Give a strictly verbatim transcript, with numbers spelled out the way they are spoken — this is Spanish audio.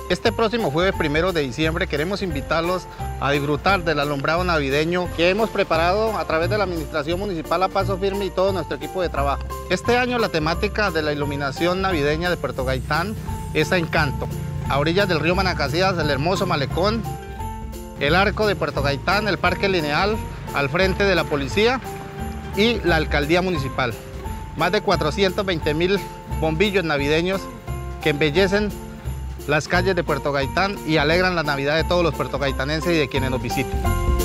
Este próximo jueves primero de diciembre queremos invitarlos a disfrutar del alumbrado navideño que hemos preparado a través de la Administración Municipal a paso firme y todo nuestro equipo de trabajo. Este año la temática de la iluminación navideña de Puerto Gaitán es a Encanto. A orillas del río Manacasías, el hermoso malecón, el arco de Puerto Gaitán, el parque lineal, al frente de la policía y la alcaldía municipal. Más de cuatrocientos veinte mil bombillos navideños que embellecen las calles de Puerto Gaitán y alegran la Navidad de todos los puertogaitanenses y de quienes nos visiten.